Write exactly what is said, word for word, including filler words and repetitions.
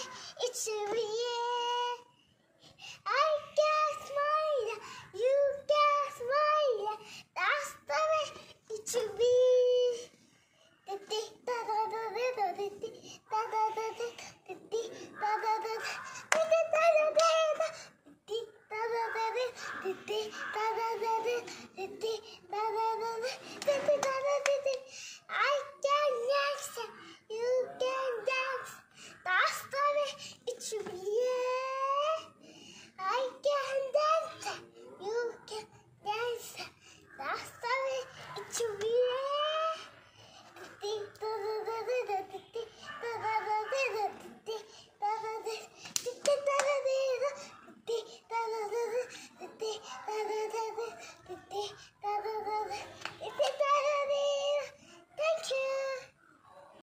it's a yeah. I can smile, you can smile. That's the way it should be. I can dance, you can dance. That's the way it should be. I can dance, you can dance. That's the way it should be.